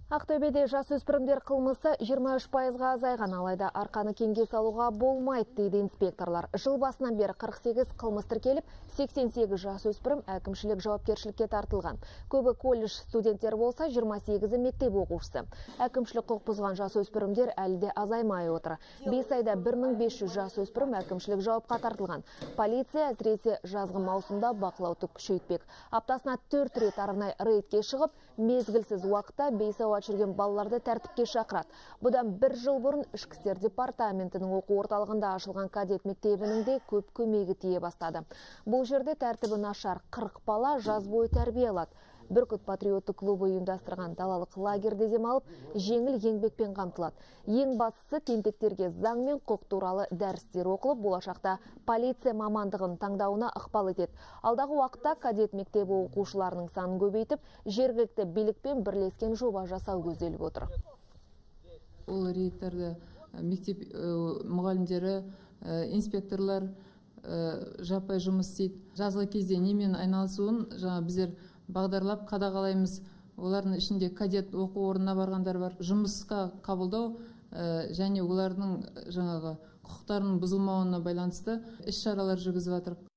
Ақтөбеде жасөспірімдер қылмысы 23%-ға азайған, алайда арқаны кеңге салуға болмайды, дейді инспекторлар. Жыл басынан бері 48 қылмыс тіркеліп, 88 жасөспірім әкімшілік жауапкершілікке тартылған. Көбі колледж студенттер болса, 28-і мектеп оқушысы. Әкімшілік құқық бұзған жасөспірімдер әлі де азаймай отыр. 5 айда 1500 жасөспірім әкімшілік жауапқа тартылған. Полиция әсіресе жазғы маусымда бақылауды күшейтпек. Аптасына 4 рет арнайы рейдке шығып, мезгілсіз уақытта бейсауат жүрген балаларды тәртіпке шақырады. Бұдан 1 жыл бұрын Ішкі істер департаментінің оқу орталығында ашылған кадет мектебінің де көп көмегі тие бастады. Бұл жерде тәртібі нашар 40 бала жаз бойы тәрбие алады. Бүркіт патриоттық клубы ұйымдастырған далалық лагерде демалып, жеңіл еңбекпен қамтылады. Ең бастысы тентектерге заң мен құқық туралы дәрістер оқылып, болашақта полиция мамандығын таңдауына ықпал етеді. Алдағы уақытта кадет мектебі оқушыларының санын көбейтіп, жергілікті билікпен бірлескен жоба жасау көзделіп отыр. Ол рейдтерді мектеп мұғалімдері, инспекторлар жаппай жұмыс істейді. Жазғы кезде немен айналысуын біздер бағдарлап қадағалаймыз. Олардың ішінде кадет оқу орнына барғандар бар. Жұмысқа қабылдау және олардың құқықтарының бұзылмауына байланысты іс-шаралар жүргізіп жатыр.